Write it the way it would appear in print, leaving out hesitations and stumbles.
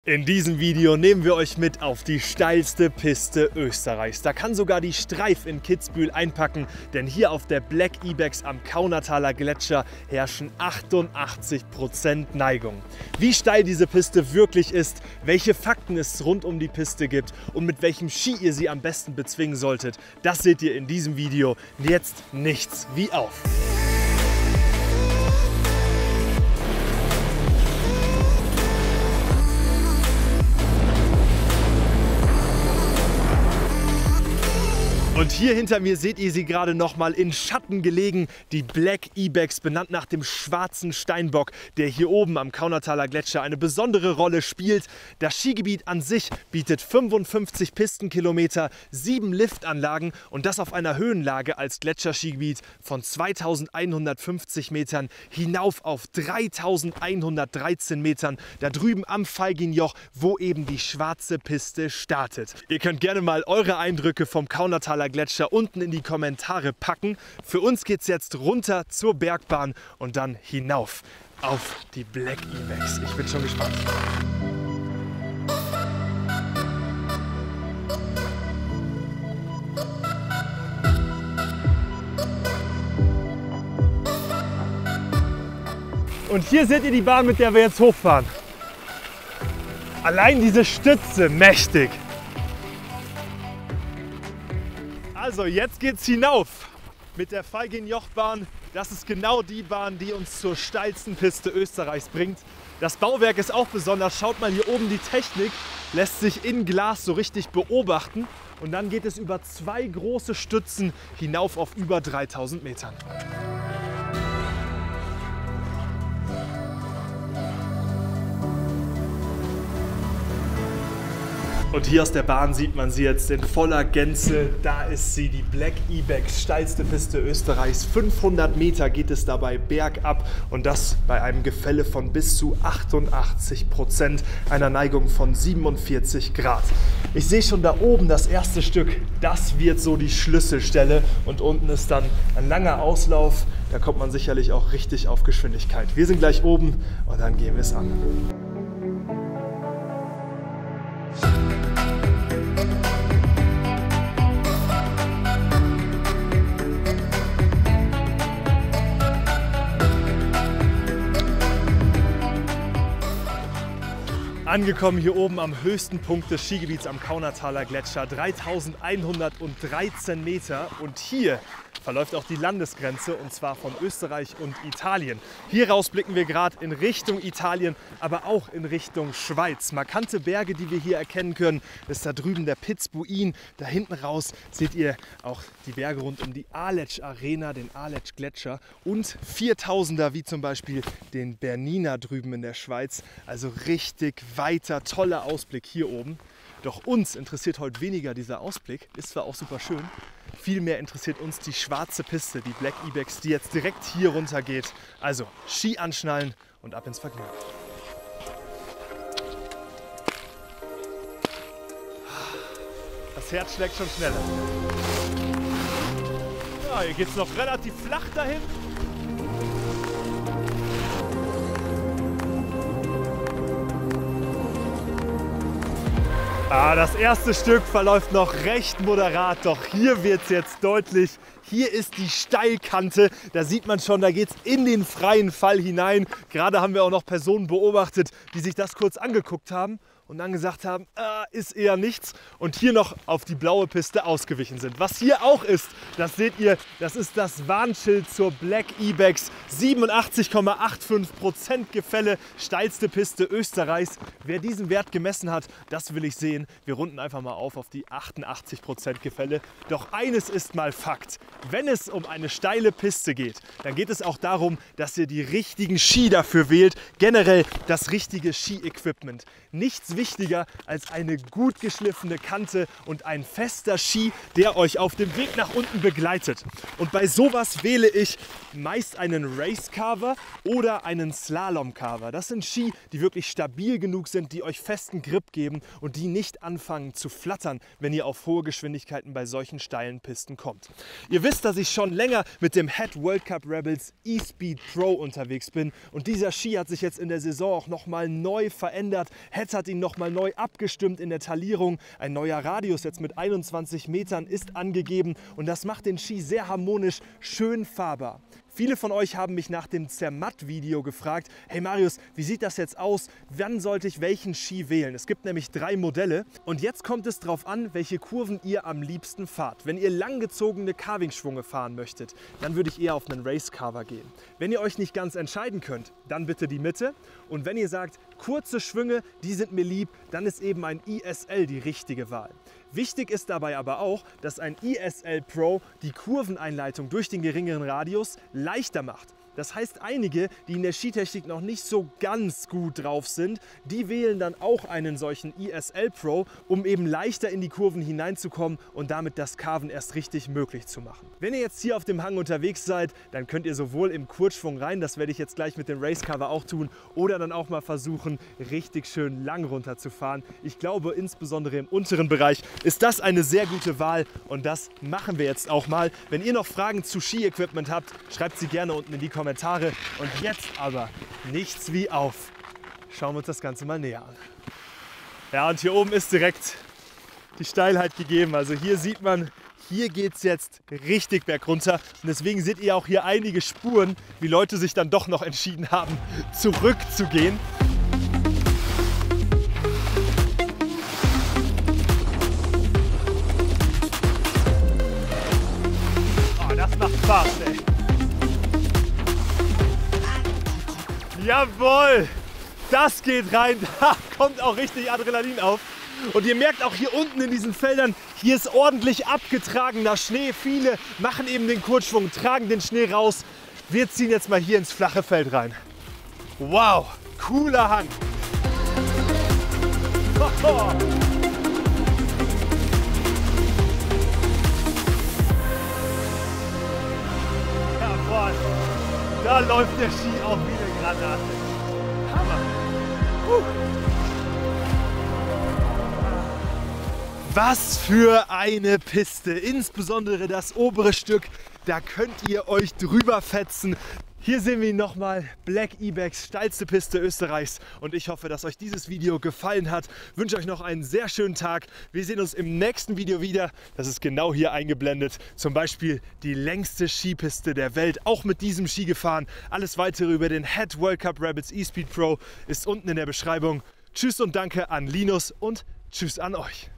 In diesem Video nehmen wir euch mit auf die steilste Piste Österreichs. Da kann sogar die Streif in Kitzbühel einpacken, denn hier auf der Black Ibex am Kaunertaler Gletscher herrschen 88% Neigung. Wie steil diese Piste wirklich ist, welche Fakten es rund um die Piste gibt und mit welchem Ski ihr sie am besten bezwingen solltet, das seht ihr in diesem Video. Jetzt nichts wie auf! Und hier hinter mir seht ihr sie gerade noch mal in Schatten gelegen, die Black Ibex, benannt nach dem schwarzen Steinbock, der hier oben am Kaunertaler Gletscher eine besondere Rolle spielt. Das Skigebiet an sich bietet 55 Pistenkilometer, 7 Liftanlagen und das auf einer Höhenlage als Gletscherskigebiet von 2150 Metern hinauf auf 3113 Metern, da drüben am Feigin-Joch, wo eben die schwarze Piste startet. Ihr könnt gerne mal eure Eindrücke vom Kaunertaler Gletscher unten in die Kommentare packen. Für uns geht es jetzt runter zur Bergbahn und dann hinauf auf die Black Ibex. Ich bin schon gespannt. Und hier seht ihr die Bahn, mit der wir jetzt hochfahren. Allein diese Stütze, mächtig. Also jetzt geht's hinauf mit der Feigin-Joch-Bahn. Das ist genau die Bahn, die uns zur steilsten Piste Österreichs bringt. Das Bauwerk ist auch besonders. Schaut mal hier oben, die Technik lässt sich in Glas so richtig beobachten. Und dann geht es über 2 große Stützen hinauf auf über 3000 Metern. Und hier aus der Bahn sieht man sie jetzt in voller Gänze. Da ist sie, die Black Ibex, steilste Piste Österreichs. 500 Meter geht es dabei bergab und das bei einem Gefälle von bis zu 88%, einer Neigung von 47 Grad. Ich sehe schon da oben das erste Stück, das wird so die Schlüsselstelle und unten ist dann ein langer Auslauf. Da kommt man sicherlich auch richtig auf Geschwindigkeit. Wir sind gleich oben und dann gehen wir es an. Angekommen hier oben am höchsten Punkt des Skigebiets am Kaunertaler Gletscher, 3113 Meter und hier verläuft auch die Landesgrenze und zwar von Österreich und Italien. Hier raus blicken wir gerade in Richtung Italien, aber auch in Richtung Schweiz. Markante Berge, die wir hier erkennen können, ist da drüben der Piz Buin. Da hinten raus seht ihr auch die Berge rund um die Aletsch Arena, den Aletsch Gletscher und 4000er wie zum Beispiel den Bernina drüben in der Schweiz. Also richtig weiter, toller Ausblick hier oben. Doch uns interessiert heute weniger dieser Ausblick, ist zwar auch super schön, vielmehr interessiert uns die schwarze Piste, die Black Ibex, die jetzt direkt hier runter geht. Also Ski anschnallen und ab ins Vergnügen. Das Herz schlägt schon schneller. Ja, hier geht es noch relativ flach dahin. Das erste Stück verläuft noch recht moderat, doch hier wird es jetzt deutlich. Hier ist die Steilkante, da sieht man schon, da geht es in den freien Fall hinein. Gerade haben wir auch noch Personen beobachtet, die sich das kurz angeguckt haben und dann gesagt haben, ist eher nichts und hier noch auf die blaue Piste ausgewichen sind. Was hier auch ist, das seht ihr, das ist das Warnschild zur Black Ibex. 87,85% Gefälle, steilste Piste Österreichs. Wer diesen Wert gemessen hat, das will ich sehen. Wir runden einfach mal auf die 88% Gefälle. Doch eines ist mal Fakt. Wenn es um eine steile Piste geht, dann geht es auch darum, dass ihr die richtigen Ski dafür wählt. Generell das richtige Ski-Equipment. Nichts wichtiger als eine gut geschliffene Kante und ein fester Ski, der euch auf dem Weg nach unten begleitet. Und bei sowas wähle ich meist einen Race Carver oder einen Slalom Carver. Das sind Ski, die wirklich stabil genug sind, die euch festen Grip geben und die nicht anfangen zu flattern, wenn ihr auf hohe Geschwindigkeiten bei solchen steilen Pisten kommt. Ihr wisst, dass ich schon länger mit dem Head World Cup Rebels E-Speed Pro unterwegs bin und dieser Ski hat sich jetzt in der Saison auch nochmal neu verändert. Head hat ihn noch nochmal neu abgestimmt in der Talierung. Ein neuer Radius jetzt mit 21 Metern ist angegeben und das macht den Ski sehr harmonisch, schön fahrbar. Viele von euch haben mich nach dem Zermatt-Video gefragt, hey Marius, wie sieht das jetzt aus? Wann sollte ich welchen Ski wählen? Es gibt nämlich 3 Modelle und jetzt kommt es darauf an, welche Kurven ihr am liebsten fahrt. Wenn ihr langgezogene Carving-Schwunge fahren möchtet, dann würde ich eher auf einen Race-Carver gehen. Wenn ihr euch nicht ganz entscheiden könnt, dann bitte die Mitte. Und wenn ihr sagt, kurze Schwünge, die sind mir lieb, dann ist eben ein ISL die richtige Wahl. Wichtig ist dabei aber auch, dass ein ISL Pro die Kurveneinleitung durch den geringeren Radius leichter macht. Das heißt, einige, die in der Skitechnik noch nicht so ganz gut drauf sind, die wählen dann auch einen solchen ISL Pro, um eben leichter in die Kurven hineinzukommen und damit das Carven erst richtig möglich zu machen. Wenn ihr jetzt hier auf dem Hang unterwegs seid, dann könnt ihr sowohl im Kurzschwung rein, das werde ich jetzt gleich mit dem Race Carver auch tun, oder dann auch mal versuchen, richtig schön lang runterzufahren. Ich glaube, insbesondere im unteren Bereich ist das eine sehr gute Wahl und das machen wir jetzt auch mal. Wenn ihr noch Fragen zu Ski-Equipment habt, schreibt sie gerne unten in die Kommentare. Und jetzt aber nichts wie auf. Schauen wir uns das Ganze mal näher an. Ja, und hier oben ist direkt die Steilheit gegeben. Also hier sieht man, hier geht es jetzt richtig bergunter. Und deswegen seht ihr auch hier einige Spuren, wie Leute sich dann doch noch entschieden haben, zurückzugehen. Oh, das macht Spaß, ey. Jawohl, das geht rein, da kommt auch richtig Adrenalin auf. Und ihr merkt auch hier unten in diesen Feldern, hier ist ordentlich abgetragener Schnee. Viele machen eben den Kurzschwung, tragen den Schnee raus. Wir ziehen jetzt mal hier ins flache Feld rein. Wow, cooler Hang. Jawohl, da läuft der Ski auch wieder. Granate. Hammer. Was für eine Piste. Insbesondere das obere Stück, da könnt ihr euch drüber fetzen. Hier sehen wir ihn nochmal, Black Ibex, steilste Piste Österreichs. Und ich hoffe, dass euch dieses Video gefallen hat. Ich wünsche euch noch einen sehr schönen Tag. Wir sehen uns im nächsten Video wieder. Das ist genau hier eingeblendet. Zum Beispiel die längste Skipiste der Welt. Auch mit diesem Ski gefahren. Alles weitere über den Head World Cup Rabbits eSpeed Pro ist unten in der Beschreibung. Tschüss und danke an Linus und tschüss an euch.